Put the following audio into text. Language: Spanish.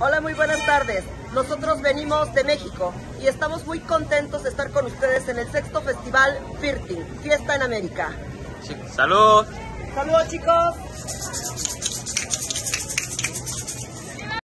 Hola, muy buenas tardes. Nosotros venimos de México y estamos muy contentos de estar con ustedes en el 6º Festival FIRTING, Fiesta en América. ¡Salud! ¡Saludos, chicos!